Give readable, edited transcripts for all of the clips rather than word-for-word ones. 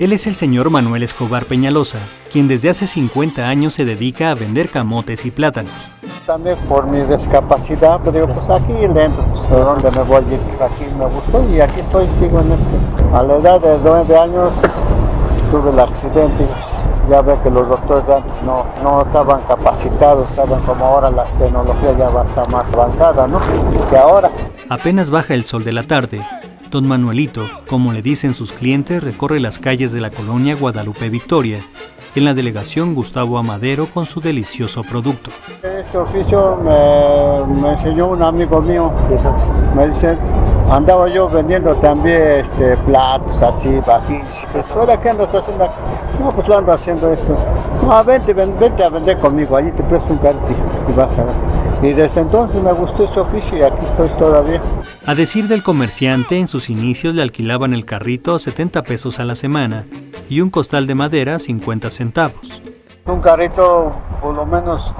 Él es el señor Manuel Escobar Peñalosa, quien desde hace 50 años se dedica a vender camotes y plátanos. También por mi discapacidad, pero digo, pues aquí dentro, pues a dónde me voy, aquí me gustó y aquí estoy, sigo en A la edad de 9 años tuve el accidente, ya ve que los doctores de antes no estaban capacitados, estaban como ahora, la tecnología ya está más avanzada, ¿no? Que ahora. Apenas baja el sol de la tarde, don Manuelito, como le dicen sus clientes, recorre las calles de la colonia Guadalupe Victoria, en la delegación Gustavo Amadero con su delicioso producto. Este oficio me enseñó un amigo mío, me dice, andaba yo vendiendo también platos así, vajillas. ¿Fuera qué andas haciendo? No, pues lo ando haciendo esto. No, vente a vender conmigo, allí te presto un cartito y vas a ver. Y desde entonces me gustó este oficio y aquí estoy todavía. A decir del comerciante, en sus inicios le alquilaban el carrito a 70 pesos a la semana y un costal de madera a 50 centavos. Un carrito por lo menos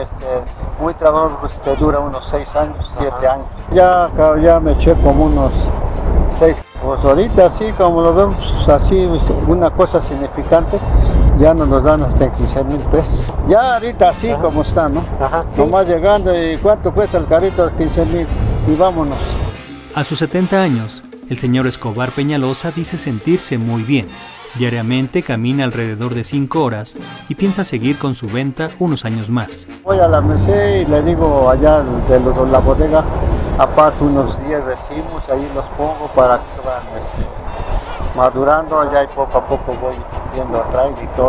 muy trabajador, dura unos 6 años, 7 años. Ya me eché como unos 6. Pues ahorita así como lo vemos, así una cosa significante, ya nos lo dan hasta en 15,000 pesos. Ya ahorita así como está, ¿no? Ajá, sí. Nomás llegando y ¿cuánto cuesta el carrito? 15,000 y vámonos. A sus 70 años, el señor Escobar Peñalosa dice sentirse muy bien. Diariamente camina alrededor de 5 horas y piensa seguir con su venta unos años más. Voy a la Merced y le digo allá de la bodega, aparte unos 10 recibos, ahí los pongo para que se vayan madurando allá y poco a poco voy viendo atrás y todo.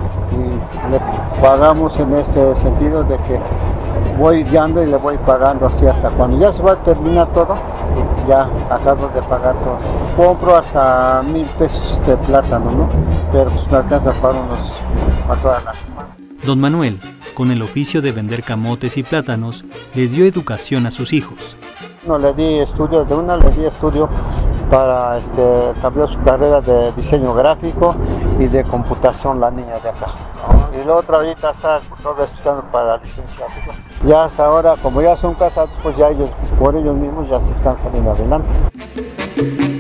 Y le pagamos en este sentido de que voy guiando y le voy pagando así hasta cuando ya se va a terminar todo, ya acabo de pagar todo. Compro hasta 1,000 pesos de plátano, ¿no? Pero pues me alcanza para toda la semana. Don Manuel, con el oficio de vender camotes y plátanos, les dio educación a sus hijos. Le di estudio para cambió su carrera de diseño gráfico y de computación, la niña de acá. Y la otra ahorita está todo estudiando para licenciado. Ya hasta ahora, como ya son casados, pues ya por ellos mismos ya se están saliendo adelante.